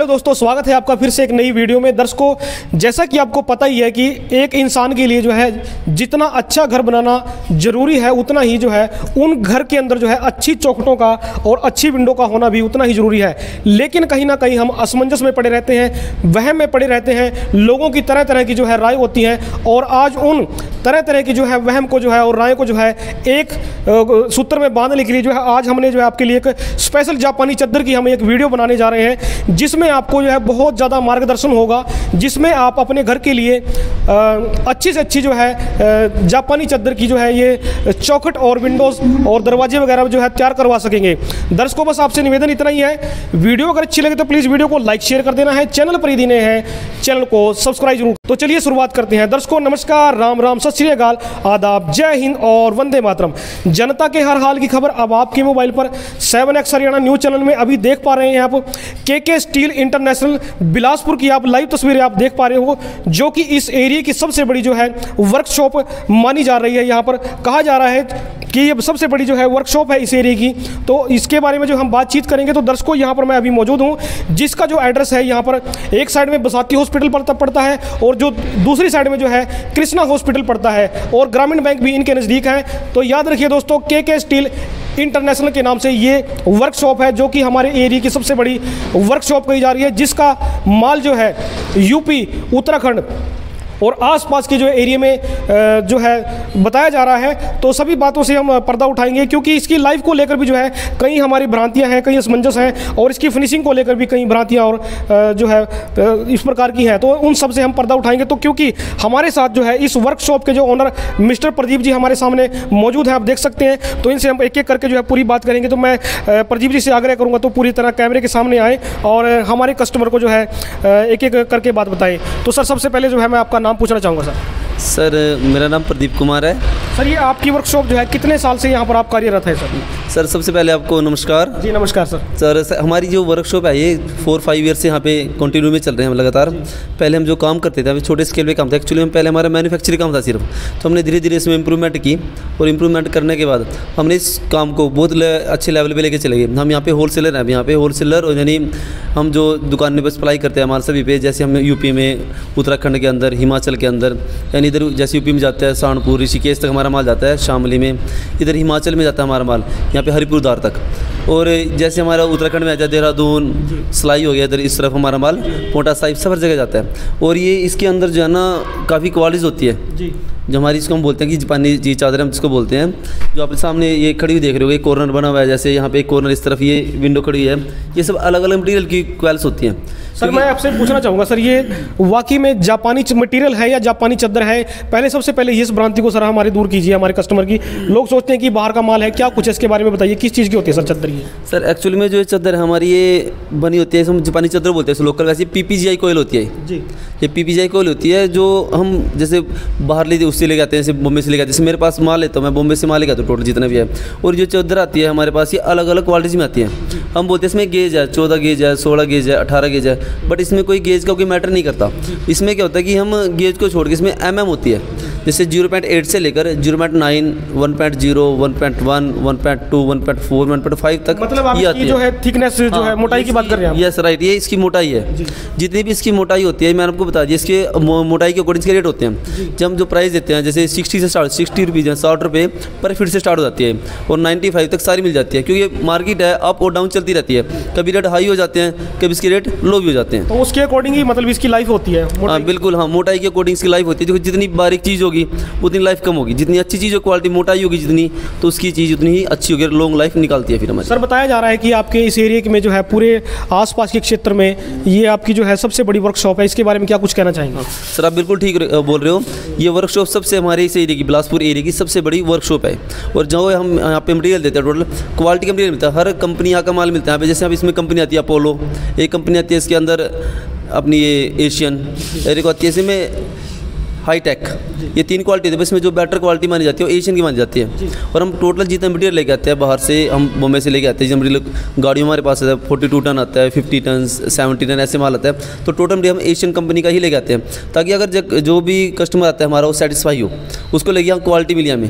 Hello दोस्तों, स्वागत है आपका फिर से एक नई वीडियो में। दर्शकों, जैसा कि आपको पता ही है कि एक इंसान के लिए जो है जितना अच्छा घर बनाना ज़रूरी है, उतना ही जो है उन घर के अंदर जो है अच्छी चौखटों का और अच्छी विंडो का होना भी उतना ही ज़रूरी है। लेकिन कहीं ना कहीं हम असमंजस में पड़े रहते हैं, वहम में पड़े रहते हैं। लोगों की तरह तरह की जो है राय होती है और आज उन तरह तरह की जो है वहम को जो है और राय को जो है एक सूत्र में बांधने के लिए जो है आज हमने जो है आपके लिए एक स्पेशल जापानी चादर की हम एक वीडियो बनाने जा रहे हैं, जिसमें आपको जो है बहुत ज़्यादा मार्गदर्शन होगा, जिसमें आप अपने घर के लिए अच्छी से अच्छी जो है जापानी चादर की जो है ये चौखट और विंडोज़ और दरवाजे वगैरह जो है तैयार करवा सकेंगे। दर्शकों, बस आपसे निवेदन इतना ही है, वीडियो अगर अच्छी लगे तो प्लीज़ वीडियो को लाइक शेयर कर देना है। चैनल पर ही नए हैं, चैनल को सब्सक्राइब जरूर। तो चलिए शुरुआत करते हैं। दर्शकों नमस्कार, राम राम, सत श्री अकाल, आदाब, जय हिंद और वंदे मातरम। जनता के हर हाल की खबर अब आपके मोबाइल पर 7X हरियाणा न्यूज़ चैनल में अभी देख पा रहे हैं आप। के स्टील इंटरनेशनल बिलासपुर की आप लाइव तस्वीरें आप देख पा रहे हो, जो कि इस एरिया की सबसे बड़ी जो है वर्कशॉप मानी जा रही है। यहाँ पर कहा जा रहा है कि ये सबसे बड़ी जो है वर्कशॉप है इस एरिया की। तो इसके बारे में जो हम बातचीत करेंगे। तो दर्शकों, यहाँ पर मैं अभी मौजूद हूँ, जिसका जो एड्रेस है यहाँ पर एक साइड में बसाती हॉस्पिटल पड़ता है और जो दूसरी साइड में जो है कृष्णा हॉस्पिटल पड़ता है और ग्रामीण बैंक भी इनके नज़दीक है। तो याद रखिए दोस्तों, के स्टील इंटरनेशनल के नाम से ये वर्कशॉप है, जो कि हमारे एरिया की सबसे बड़ी वर्कशॉप कही जा रही है, जिसका माल जो है यूपी, उत्तराखंड और आसपास के जो एरिया में जो है बताया जा रहा है। तो सभी बातों से हम पर्दा उठाएंगे, क्योंकि इसकी लाइफ को लेकर भी जो है कई हमारी भ्रांतियां हैं, कई असमंजस हैं और इसकी फिनिशिंग को लेकर भी कई भ्रांतियां और जो है इस प्रकार की हैं। तो उन सब से हम पर्दा उठाएंगे। तो क्योंकि हमारे साथ जो है इस वर्कशॉप के जो ओनर मिस्टर प्रदीप जी हमारे सामने मौजूद हैं, आप देख सकते हैं। तो इनसे हम एक एक करके जो है पूरी बात करेंगे। तो मैं प्रदीप जी से आग्रह करूँगा तो पूरी तरह कैमरे के सामने आए और हमारे कस्टमर को जो है एक एक करके बात बताएं। तो सर, सबसे पहले जो है मैं आपका नाम पूछना चाहूँगा। सर, मेरा नाम प्रदीप कुमार है। सर, ये आपकी वर्कशॉप जो है कितने साल से यहाँ पर आप कार्यरत है सर? सर, सबसे पहले आपको नमस्कार। जी नमस्कार सर। सर, हमारी जो वर्कशॉप है ये 4-5 ईयर से यहाँ पे कंटिन्यू में चल रहे हैं हम लगातार। पहले हम जो काम करते थे, अभी छोटे स्केल पे काम था। एक्चुअली हम पहले हमारा मैन्युफैक्चरिंग काम था सिर्फ, तो हमने धीरे धीरे इसमें इंप्रूवमेंट की और इंप्रूवमेंट करने के बाद हमने इस काम को बहुत अच्छे लेवल पे लेके चले गए। हम यहाँ पे होलसेलर हैं, यहाँ पे होलसेलर और यानी हम जो दुकान में सप्लाई करते हैं माल सभी पे, जैसे हम यूपी में, उत्तराखंड के अंदर, हिमाचल के अंदर, यानी इधर जैसे यूपी में जाता है सहारनपुर, ऋषिकेश तक हमारा माल जाता है, शामली में, इधर हिमाचल में जाता है हमारा माल, यहाँ पे हरिपुरदार तक। और जैसे हमारा उत्तराखंड में आ जाता है देहरादून, सलाई हो गया, इधर इस तरफ हमारा माल पोटा साहिब सब हर जगह जाता है। और ये इसके अंदर जो है ना काफ़ी क्वालिटीज़ होती है जी, जो हमारी इसको हम बोलते हैं कि जापानी जी चादर हम जिसको बोलते हैं। जो आप सामने ये खड़ी हुई देख रहे हो, एक कॉर्नर बना हुआ है, जैसे यहाँ पे एक कॉर्नर, इस तरफ ये विंडो खड़ी है, ये सब अलग अलग मटेरियल की क्वालिटीज होती हैं। सर, मैं आपसे पूछना चाहूँगा सर, ये वाकई में जापानी मटेरियल है या जापानी चादर है? पहले सबसे पहले इस भ्रांति को सर हमारी दूर कीजिए, हमारे कस्टमर की। लोग सोचते हैं कि बाहर का माल है, क्या कुछ इसके बारे में बताइए, किस चीज़ की होती है सर चादर ये? सर, एक्चुअली में जो चादर है हमारी ये बनी होती है, हम जापानी चादर बोलते हैं लोकल, वैसे PPGI कोयल होती है जी। ये PPGI कोयल होती है, जो हम जैसे बाहर ले उससे ले जाते हैं, जैसे बॉम्बे से ले जाते हैं। जैसे मेरे पास माल है तो मैं बॉम्बे से माल ले जाता हूँ टोटल जितना भी है। और जो चादर आती है हमारे पास, ये अलग अलग क्वालिटीज़ में आती है। हम बोलते हैं इसमें गेज है, 14 गेज है, 16 गेज है, 18 गेज है, बट इसमें कोई गेज का कोई मैटर नहीं करता। इसमें क्या होता है कि हम गेज को छोड़ के इसमें MM होती है, जैसे 0.8 से लेकर 0.9, 1.0, 1.1, 1.2, 1.4, 1.5 तक मतलब आप ये जो है थिकनेस जो है मोटाई की बात कर रहे हैं? यस राइट, ये इसकी मोटाई है। जितनी भी इसकी मोटाई होती है मैंने आपको बता दिया, इसके मोटाई के अकॉर्डिंग के रेट होते हैं। जब हम जो प्राइस देते हैं, जैसे 60 से स्टार्ट, 60 रुपीज़, 60 रुपये पर फीट से स्टार्ट हो जाती है और 95 तक सारी मिल जाती है, क्योंकि मार्केट है अप और डाउन चलती रहती है। कभी रेट हाई हो जाते हैं, कभी इसके रेट लो भी हो जाते हैं। तो उसके अकॉर्डिंग ही मतलब इसकी लाइफ होती है? हाँ बिल्कुल, हाँ, मोटाई के अकॉर्डिंग इसकी लाइफ होती है। देखो, जितनी बारीक चीज़ होगी उतनी लाइफ कम होगी, जितनी अच्छी चीज़ क्वालिटी मोटाई होगी जितनी, तो उसकी चीज़ उतनी ही अच्छी होगी, लॉन्ग लाइफ निकालती है फिर हमारी। सर, बताया जा रहा है कि आपके इस एरिया में जो है पूरे आसपास के क्षेत्र में ये आपकी जो है सबसे बड़ी वर्कशॉप है, इसके बारे में क्या कुछ कहना चाहेंगे? सर, आप बिल्कुल ठीक बोल रहे हो। ये वर्कशॉप सबसे हमारे इस एरिया की, बिलासपुर एरिया की सबसे बड़ी वर्कशॉप है। और जो हम यहाँ पे मटेरियल देते हैं, टोटल क्वालिटी का मटेरियल मिलता है, हर कंपनी यहाँ का माल मिलता है यहाँ पे। जैसे अब इसमें कंपनी आती है अपोलो, एक कंपनी आती है इसके अंदर अपनी ये एशियन, एक आती है इसमें हाईटेक, ये 3 क्वालिटी है। इसमें जो बेटर क्वालिटी मानी जाती है वो एशियन की मानी जाती है। और हम टोटल जितना मटीरियल लेके आते हैं बाहर से, हम बॉम्बे से लेके आते हैं, मटीरियल गाड़ियों हमारे पास आता है, 42 टन आता है, 50 टन, 70 टन ऐसे माल आता है। तो टोटल मटीरियल हम एशियन कंपनी का ही लेके आते हैं, ताकि अगर जो भी कस्टमर आता है हमारा वो सेटिस्फाई हो, उसको लेके हम क्वालिटी मिली हमें।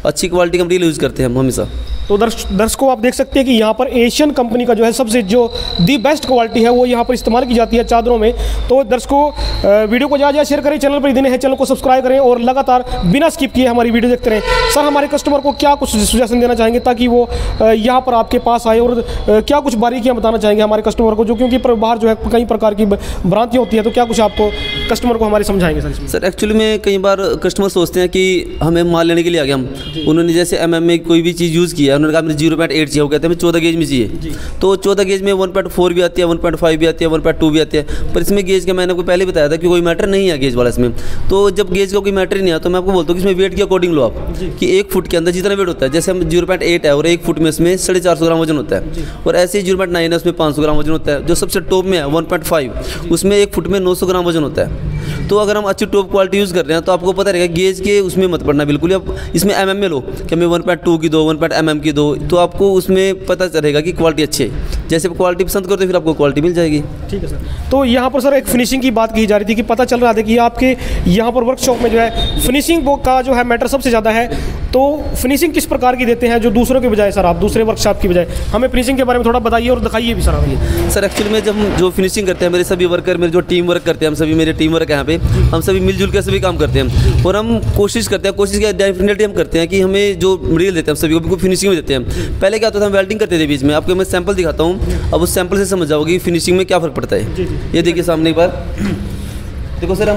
अच्छी क्वालिटी का मटीरियल यूज़ करते हैं हम हमेशा। तो दर्शकों आप देख सकते हैं कि यहाँ पर एशियन कंपनी का जो है सबसे जो दी बेस्ट क्वालिटी है वो यहाँ पर इस्तेमाल की जाती है चादरों में। तो दर्शकों वीडियो को ज़्यादा शेयर करें, चैनल पर यदि नए हैं चैनल को सब्सक्राइब करें और लगातार बिना स्किप किए हमारी वीडियो देखते रहें। सर हमारे कस्टमर को क्या कुछ सजेशन देना चाहेंगे ताकि वो यहाँ पर आपके पास आए, और क्या कुछ बारीकियाँ बताना चाहेंगे हमारे कस्टमर को, जो क्योंकि बाहर जो है कई प्रकार की भ्रांतियाँ होती है, तो क्या कुछ आपको कस्टमर को हमारे समझाएंगे सर इसमें? सर एक्चुअली में कई बार कस्टमर सोचते हैं कि हमें माल लेने के लिए आ गए हम, उन्होंने जैसे MM में कोई भी चीज़ यूज़ किया, उन्होंने कहा मुझे 0.8 चाहिए, वो कहते हैं 14 गेज में चाहिए। तो 14 गेज में 1.4 भी आती है, 1.5 भी आती है, 1.2 भी आती है। पर इसमें गेज का मैंने आपको पहले बताया था कि कोई मैटर नहीं है गेज वाला इसमें। तो जब गेज का कोई मैटर ही नहीं है तो मैं आपको बोलता हूँ कि इसमें वेट के अकॉर्डिंग लो आप, कि 1 फुट के अंदर जितना वेट होता है, जैसे हम 0.8 है और 1 फुट में इसमें 450 ग्राम वजन होता है, और ऐसे ही 0.9 है उसमें 500 ग्राम वजन होता है। जो सबसे टॉप में है 1.5 उसमें 1 फुट में 900 ग्राम वजन होता है। तो अगर हम अच्छी टॉप क्वालिटी यूज़ कर रहे हैं तो आपको पता रहेगा गेज के उसमें मत पड़ना बिल्कुल। अब इसमें MM में लो कि हमें 1.2 की दो, 1.mm की दो, तो आपको उसमें पता चलेगा कि क्वालिटी अच्छी है। जैसे क्वालिटी पसंद करते फिर आपको क्वालिटी मिल जाएगी। ठीक है सर। तो यहाँ पर सर एक फिनिशिंग की बात की जा रही थी कि पता चल रहा था कि आपके यहाँ पर वर्कशॉप में जो है फिनिशिंग का जो है मैटर सबसे ज़्यादा है। तो फिनिशिंग किस प्रकार की देते हैं जो दूसरों के बजाय सर, आप दूसरे वर्कशॉप की बजाय हमें फिनिशिंग के बारे में थोड़ा बताइए और दिखाइए भी सर हमें। सर एक्चुअली में जब हम जो फिनिशिंग करते हैं, मेरे सभी वर्कर, मेरे जो टीम वर्क करते हैं, हम सभी मेरे टीम वर्क है यहाँ पे, हम सभी मिलजुल के सभी काम करते हैं और हम कोशिश करते हैं, कोशिश क्या डेफिनेटली हम करते हैं कि हमें जो मटेरियल देते हैं हम सभी को बिल्कुल फिनिशिंग में देते हैं। पहले क्या होता था हम वेल्डिंग करते थे बीच में, आपको मैं सैंपल दिखाता हूँ, अब उस सैंपल से समझ जाओगे कि फिनिशिंग में क्या फ़र्क पड़ता है। ये देखिए सामने एक बार देखो सर,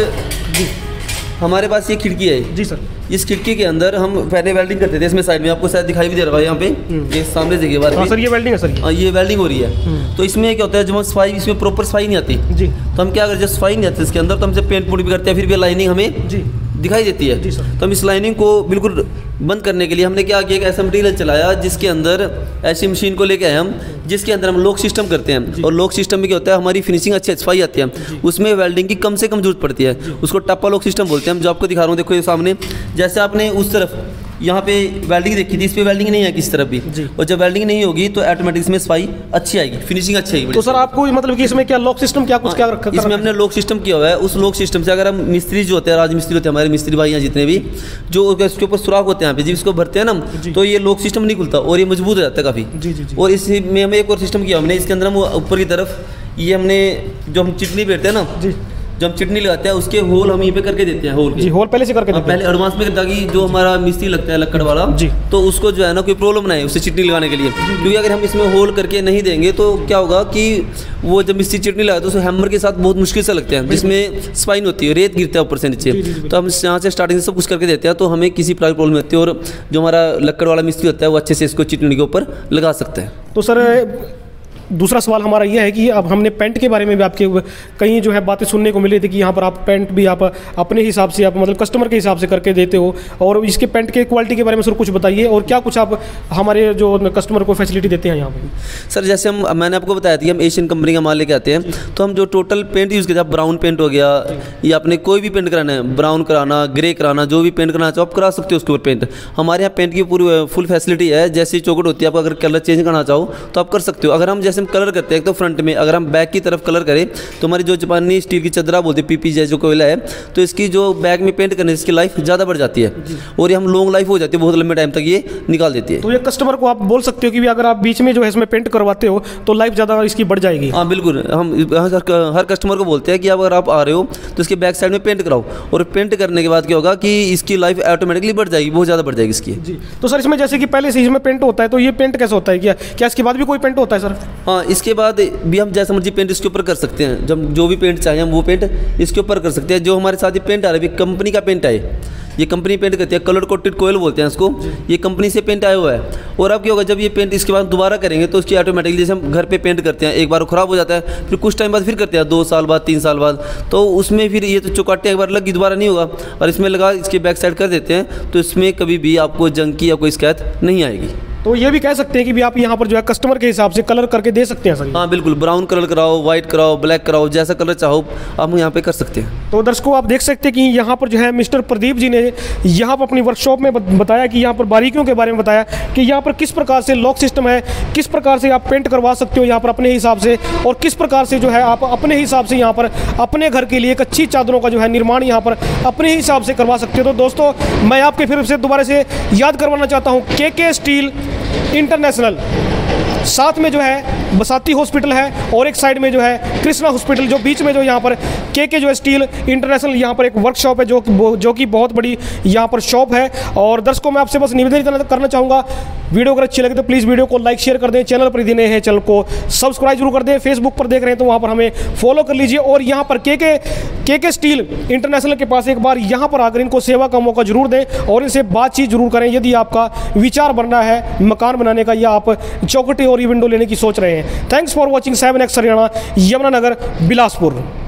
हमारे पास ये खिड़की है जी सर। इस खिड़की के अंदर हम पहले वेल्डिंग करते थे, इसमें साइड में आपको शायद दिखाई भी दे रहा है यहाँ पे, ये सामने देखिए बार। हाँ सर ये वेल्डिंग है सर। हाँ ये वेल्डिंग हो रही है। तो इसमें क्या होता है, जब हम सफाई, इसमें प्रॉपर सफाई नहीं आती जी, तो हम क्या करते हैं, जब सफाई नहीं आती इसके अंदर तो हमसे पेंट पुट भी करते हैं, फिर भी लाइनिंग हमें जी दिखाई देती है। तो हम इस लाइनिंग को बिल्कुल बंद करने के लिए हमने क्या किया, एक ऐसा मटीरियल चलाया जिसके अंदर ऐसी मशीन को लेके आए हम, जिसके अंदर हम लॉक सिस्टम करते हैं। और लॉक सिस्टम में क्या होता है, हमारी फिनिशिंग अच्छी सफाई आती है, उसमें वेल्डिंग की कम से कम जरूरत पड़ती है। उसको टप्पा लॉक सिस्टम बोलते हैं हम, जो आपको दिखा रहा हूँ। देखो ये सामने, जैसे आपने उस तरफ यहाँ पे वेल्डिंग देखी थी, इस पे वेल्डिंग नहीं है किसी तरफ भी, और जब वेल्डिंग नहीं होगी तो ऑटोमेटिक इसमें सफाई अच्छी आएगी, फिनिशिंग अच्छी आएगी। तो सर आपको मतलब कि इसमें क्या लॉक सिस्टम क्या कुछ क्या रखा है? इसमें हमने लॉक सिस्टम किया हुआ है। उस लॉक सिस्टम से अगर हम मिस्त्री जो होते हैं, राजमिस्त्री होते हैं हमारे मिस्त्री भाई हैं जितने भी, जो उसके ऊपर सुराख होते हैं यहाँ पे, जिसको इसको भरते हैं ना, तो ये लॉक सिस्टम नहीं खुलता और ये मजबूत हो जाता है काफ़ी। और इसमें हमें एक और सिस्टम किया हमने, इसके अंदर हम ऊपर की तरफ ये हमने जो हम चिटनी बैठते हैं ना, जब हम चिटनी लगाते हैं उसके होल हम यहीं पे करके देते हैं। होल होल पहले से करके देते हैं, पहले एडवांस में, ताकि जो हमारा मिस्त्री लगता है लक्कड़ वाला जी, तो उसको जो है ना कोई प्रॉब्लम ना है उससे चिटनी लगाने के लिए। क्योंकि अगर हम इसमें होल करके नहीं देंगे तो क्या होगा कि वो जब मिस्त्री चिटनी लगाते हैं तो हैमर के साथ बहुत मुश्किल से लगते हैं, जिसमें स्पाइन होती है, रेत गिरता है ऊपर से नीचे। तो हम यहाँ से स्टार्टिंग से सब कुछ करके देते हैं, तो हमें किसी प्रकार की प्रॉब्लम होती है, और जो हमारा लक्कड़ वाला मिस्त्री होता है वो अच्छे से इसको चिटनी के ऊपर लगा सकते हैं। तो सर दूसरा सवाल हमारा यह है कि अब हमने पेंट के बारे में भी आपके कई जो है बातें सुनने को मिली थी कि यहाँ पर आप पेंट भी आप अपने हिसाब से, आप मतलब कस्टमर के हिसाब से करके देते हो, और इसके पेंट के क्वालिटी के बारे में सर कुछ बताइए, और क्या कुछ आप हमारे जो कस्टमर को फैसिलिटी देते हैं यहाँ पर? सर जैसे मैंने आपको बताया था कि हम एशियन कंपनी का माल लेके आते हैं, तो हम जो टोटल पेंट यूज़ करते हैं, ब्राउन पेंट हो गया या आपने कोई भी पेंट कराना है, ब्राउन कराना, ग्रे कराना, जो भी पेंट कराना चाहो आप करा सकते हो उसके ऊपर पेंट। हमारे यहाँ पेंट की पूरी फुल फैसिलिटी है, जैसी चौकट होती है, आप अगर कलर चेंज करना चाहो तो आप कर सकते हो। अगर हम जैसे हम कलर करते हैं तो फ्रंट में, अगर हम बैक की तरफ कलर करें तो हमारी जो जापानी स्टील की चदरा बोलते हैं, PP जो कोयला है, तो इसकी जो बैक में पेंट करने से इसकी लाइफ ज़्यादा बढ़ जाती है, और ये हम लॉन्ग लाइफ हो जाती है, बहुत लंबे टाइम तक ये निकाल देती है। तो ये कस्टमर को आप बोल सकते हो कि अगर आप बीच में जो है इसमें पेंट करवाते हो तो लाइफ ज़्यादा इसकी बढ़ जाएगी? हाँ बिल्कुल, हम हर कस्टमर को बोलते हैं कि अगर आप आ रहे हो तो इसके बैक साइड में पेंट कराओ, और पेंट करने के बाद क्या होगा कि इसकी लाइफ ऑटोमेटिकली बढ़ जाएगी, बहुत ज़्यादा बढ़ जाएगी इसकी जी। तो सर इसमें जैसे कि पहले से इसमें पेंट होता है, तो ये पेंट कैसा होता है, क्या इसके बाद भी कोई पेंट होता है सर? हाँ इसके बाद भी हम जैसा मर्जी पेंट इसके ऊपर कर सकते हैं, जब जो भी पेंट चाहें हम वो पेंट इसके ऊपर कर सकते हैं। जो हमारे साथ ये पेंट आ रहा है कंपनी का पेंट है, ये कंपनी पेंट करती है, कलर कोटेड कोयल बोलते हैं इसको, ये कंपनी से पेंट आया हुआ है। और अब क्या होगा, जब ये पेंट इसके बाद दोबारा करेंगे तो उसकी ऑटोमेटिकली, जैसे हम घर पे पेंट करते हैं, एक बार ख़राब हो जाता है, फिर कुछ टाइम बाद फिर करते हैं, 2 साल बाद 3 साल बाद, तो उसमें फिर ये तो चौकाटे एक बार लगी दोबारा नहीं होगा, और इसमें लगा इसके बैक साइड कर देते हैं, तो इसमें कभी भी आपको जंग की या कोई शिकायत नहीं आएगी। तो ये भी कह सकते हैं कि भी आप यहाँ पर जो है कस्टमर के हिसाब से कलर करके दे सकते हैं सर। हाँ बिल्कुल, ब्राउन कलर कराओ, वाइट कराओ, ब्लैक कराओ, जैसा कलर चाहो आप यहाँ पे कर सकते हैं। तो दर्शकों आप देख सकते हैं कि यहाँ पर जो है मिस्टर प्रदीप जी ने यहाँ पर अपनी वर्कशॉप में बताया कि यहाँ पर बारीकियों के बारे में बताया कि यहाँ पर किस प्रकार से लॉक सिस्टम है, किस प्रकार से आप पेंट करवा सकते हो यहाँ पर अपने हिसाब से, और किस प्रकार से जो है आप अपने हिसाब से यहाँ पर अपने घर के लिए एक अच्छी चादरों का जो है निर्माण यहाँ पर अपने हिसाब से करवा सकते हो। तो दोस्तों मैं आपके फिर से दोबारा से याद करवाना चाहता हूँ, के स्टील इंटरनेशनल, साथ में जो है बसाती हॉस्पिटल है और एक साइड में जो है कृष्णा हॉस्पिटल, जो बीच में जो यहाँ पर के जो है स्टील इंटरनेशनल यहाँ पर एक वर्कशॉप है जो कि बहुत बड़ी यहाँ पर शॉप है। और दर्शकों मैं आपसे बस निवेदन करना चाहूँगा, वीडियो अगर अच्छी लगे तो प्लीज़ वीडियो को लाइक शेयर कर दें, चैनल पर यदि नए हैं चैनल को सब्सक्राइब जरूर कर दें, फेसबुक पर देख रहे हैं तो वहाँ पर हमें फॉलो कर लीजिए। और यहाँ पर के स्टील इंटरनेशनल के पास एक बार यहाँ पर आकर इनको सेवा का मौका जरूर दें और इनसे बातचीत जरूर करें यदि आपका विचार बनना है मकान बनाने का या आप चौखटे और विंडो लेने की सोच रहे हैं। Thanks for watching 7X Haryana, Yamunanagar, Bilaspur.